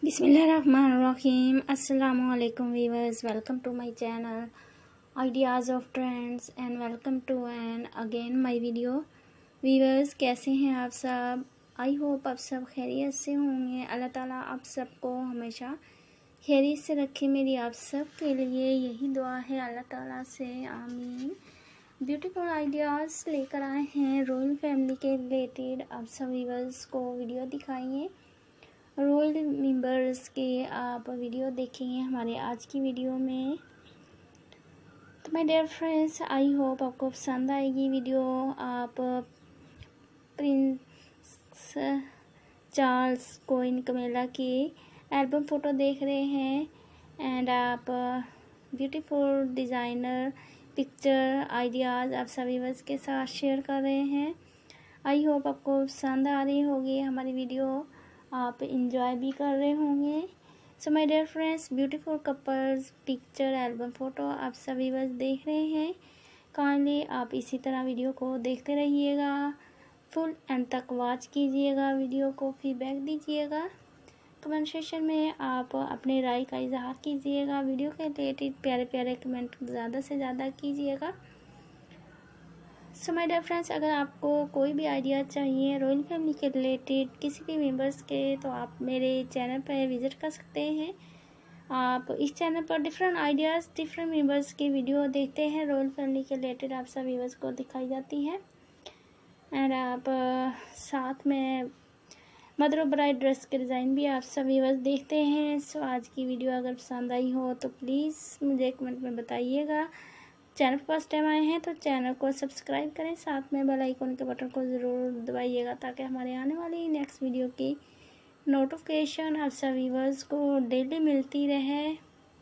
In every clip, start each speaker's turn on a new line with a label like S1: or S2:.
S1: बिस्मिल्लाहिर्रहमानिर्रहीम। अस्सलामुअलैकुम viewers, welcome to my channel ideas of trends and welcome to and again my video. Viewers, कैसे हैं आप सब? आई होप आप सब खैरियत से होंगे। अल्लाह ताला आप सबको हमेशा खैरियत से रखे, मेरी आप सब के लिए यही दुआ है अल्लाह ताला से, आमीन। ब्यूटीफुल आइडियाज़ लेकर आए हैं रॉयल फैमिली के रिलेटेड। आप सब वीवर्स को वीडियो दिखाइए, रॉयल मेंबर्स के आप वीडियो देखेंगे हमारे आज की वीडियो में। तो my dear friends, I hope आपको पसंद आएगी वीडियो। आप प्रिंस चार्ल्स क्वीन कैमिला की एल्बम फ़ोटो देख रहे हैं एंड आप ब्यूटीफुल डिज़ाइनर पिक्चर आइडियाज़ आप सभी व्यूअर्स के साथ शेयर कर रहे हैं। आई होप आपको पसंद आ रही होगी हमारी वीडियो, आप इंजॉय भी कर रहे होंगे। So my dear friends, beautiful couples picture album photo आप सभी बस देख रहे हैं। काइंडली आप इसी तरह वीडियो को देखते रहिएगा, फुल एंड तक वॉच कीजिएगा, वीडियो को फीडबैक दीजिएगा। कमेंट सेक्शन में आप अपने राय का इजहार कीजिएगा, वीडियो के रिलेटेड प्यारे प्यारे कमेंट ज़्यादा से ज़्यादा कीजिएगा। सो माय डियर फ्रेंड्स, अगर आपको कोई भी आइडिया चाहिए रॉयल फैमिली के रिलेटेड किसी भी मेंबर्स के, तो आप मेरे चैनल पर विज़िट कर सकते हैं। आप इस चैनल पर डिफरेंट आइडियाज़ डिफरेंट मेंबर्स की वीडियो देखते हैं रॉयल फैमिली के रिलेटेड, आप सब व्यूअर्स को दिखाई जाती हैं। एंड आप साथ में मदर ऑफ ब्राइड ड्रेस के डिज़ाइन भी आप सब व्यूअर्स देखते हैं। सो आज की वीडियो अगर पसंद आई हो तो प्लीज़ मुझे कमेंट में बताइएगा। चैनल फर्स्ट टाइम आए हैं तो चैनल को सब्सक्राइब करें, साथ में बेल आइकन के बटन को ज़रूर दबाइएगा ताकि हमारे आने वाली नेक्स्ट वीडियो की नोटिफिकेशन आप सब व्यूअर्स को डेली मिलती रहे।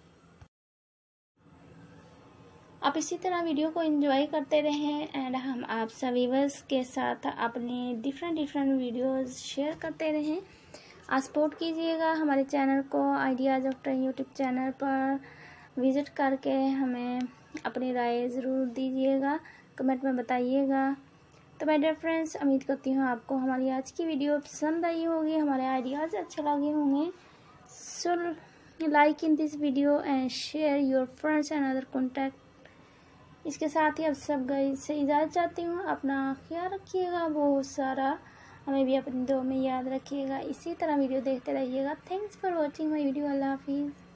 S1: आप इसी तरह वीडियो को एंजॉय करते रहें एंड हम आप सब व्यूअर्स के साथ अपने डिफरेंट वीडियोस शेयर करते रहें। आप सपोर्ट कीजिएगा हमारे चैनल को, ideas of trend YouTube channel पर विज़िट करके हमें अपनी राय ज़रूर दीजिएगा, कमेंट में बताइएगा। तो माय डियर फ्रेंड्स, उम्मीद करती हूँ आपको हमारी आज की वीडियो पसंद आई होगी, हमारे आइडियाज़ अच्छे लगे होंगे। So like in this video and share your friends and other contact. इसके साथ ही अब सब गाइस से इजाज़त चाहती हूँ। अपना ख्याल रखिएगा बहुत सारा, हमें भी अपनी दुआ में याद रखिएगा। इसी तरह वीडियो देखते रहिएगा। Thanks for watching my video. अल्लाह हाफिज़।